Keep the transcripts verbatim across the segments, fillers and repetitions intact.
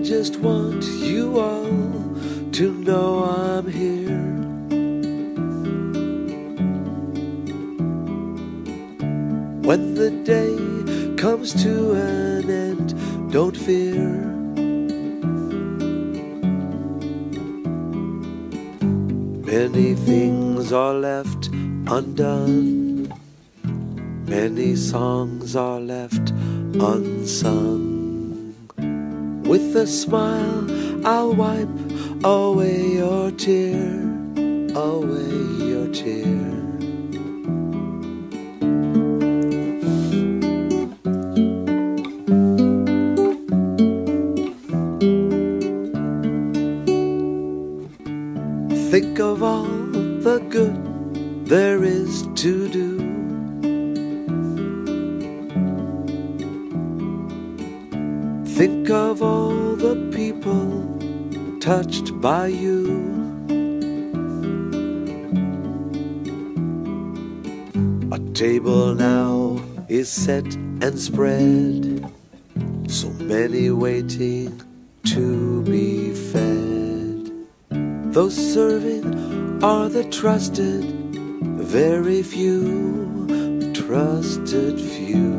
just want you all to know I'm here. When the day comes to an end, don't fear. Many things are left undone. Many songs are left unsung. With a smile I'll wipe away your tear, away your tear. Think of all the good there is to do. Think of all the people touched by you. A table now is set and spread, so many waiting to be fed. Those serving are the trusted, very few, trusted few.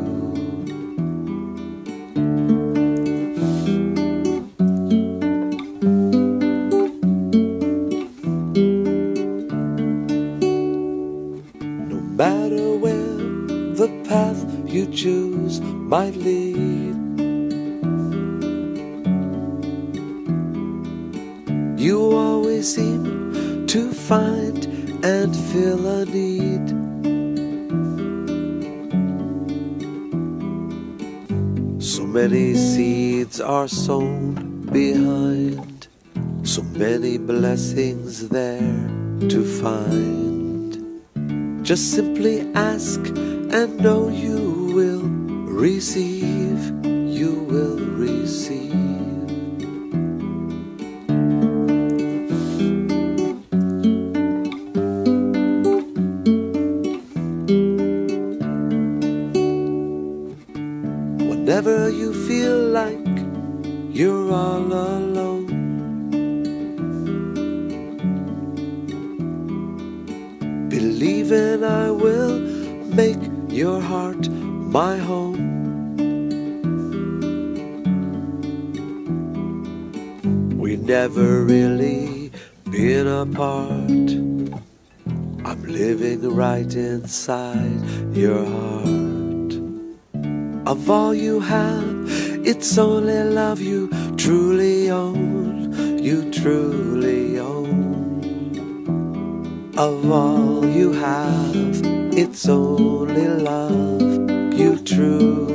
No matter where the path you choose might lead, you always seem to find and fill a need. So many seeds are sown behind, so many blessings there to find. Just simply ask and know you will receive, you will receive. Whenever you feel like you're all alone, believe in I will make your heart my home. We never really been apart. I'm living right inside your heart. Of all you have, it's only love you truly own, you truly own. Of all you have, it's only love you truly